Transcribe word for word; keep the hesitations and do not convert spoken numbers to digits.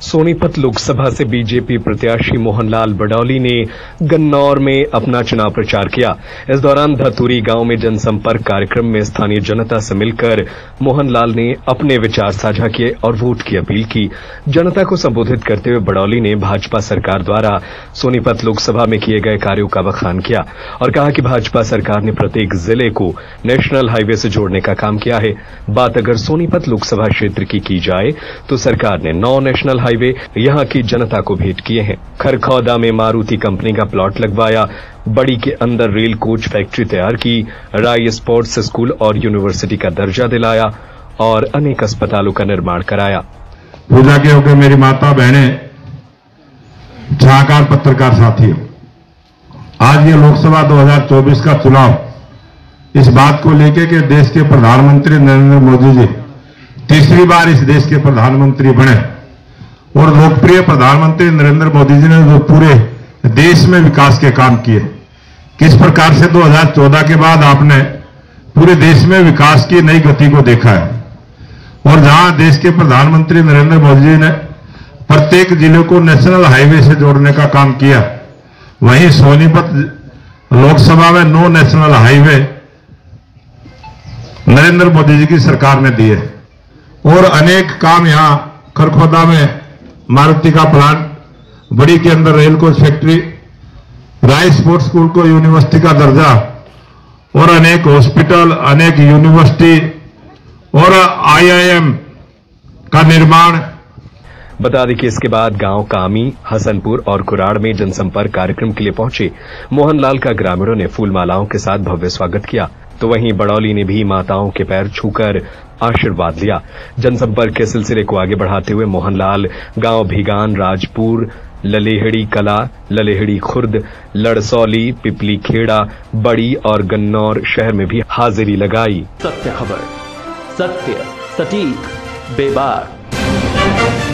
सोनीपत लोकसभा से बीजेपी प्रत्याशी मोहनलाल बडौली ने गन्नौर में अपना चुनाव प्रचार किया। इस दौरान धतूरी गांव में जनसंपर्क कार्यक्रम में स्थानीय जनता से मिलकर मोहनलाल ने अपने विचार साझा किए और वोट की अपील की। जनता को संबोधित करते हुए बडौली ने भाजपा सरकार द्वारा सोनीपत लोकसभा में किए गए कार्यों का बखान किया और कहा कि भाजपा सरकार ने प्रत्येक जिले को नेशनल हाईवे से जोड़ने का काम किया है। बात अगर सोनीपत लोकसभा क्षेत्र की की जाए तो सरकार ने नौ नेशनल हाईवे यहां की जनता को भेंट किए हैं। खरखौदा में मारुति कंपनी का प्लॉट लगवाया, बड़ी के अंदर रेल कोच फैक्ट्री तैयार की, राय स्पोर्ट्स स्कूल और यूनिवर्सिटी का दर्जा दिलाया और अनेक अस्पतालों का निर्माण कराया। पूजा के होकर मेरी माता बहनें, छाकार पत्रकार साथियों, आज ये लोकसभा दो हज़ार चौबीस का चुनाव इस बात को लेकर कि देश के प्रधानमंत्री नरेंद्र मोदी जी तीसरी बार इस देश के प्रधानमंत्री बने और लोकप्रिय प्रधानमंत्री नरेंद्र मोदी जी ने जो पूरे देश में विकास के काम किए, किस प्रकार से दो हज़ार चौदह के बाद आपने पूरे देश में विकास की नई गति को देखा है और जहां देश के प्रधानमंत्री नरेंद्र मोदी जी ने प्रत्येक जिले को नेशनल हाईवे से जोड़ने का काम किया, वहीं सोनीपत लोकसभा में नौ नेशनल हाईवे नरेंद्र मोदी जी की सरकार ने दिए और अनेक काम यहां खरखौदा में मारुति का प्लांट, बड़ी के अंदर rail coach factory, Rai sports school को यूनिवर्सिटी का दर्जा और अनेक हॉस्पिटल, अनेक यूनिवर्सिटी और आईआईएम का निर्माण। बता दें कि इसके बाद गांव कामी, हसनपुर और कुराड़ में जनसंपर्क कार्यक्रम के लिए पहुंचे मोहनलाल का ग्रामीणों ने फूलमालाओं के साथ भव्य स्वागत किया, तो वहीं बडौली ने भी माताओं के पैर छूकर आशीर्वाद लिया। जनसंपर्क के सिलसिले को आगे बढ़ाते हुए मोहनलाल गांव भिगान, राजपुर, ललेहड़ी कला, ललेहड़ी खुर्द, लड़सौली, पिपली खेड़ा, बड़ी और गन्नौर शहर में भी हाजिरी लगाई। सत्य खबर, सत्य, सटीक, बेबाक।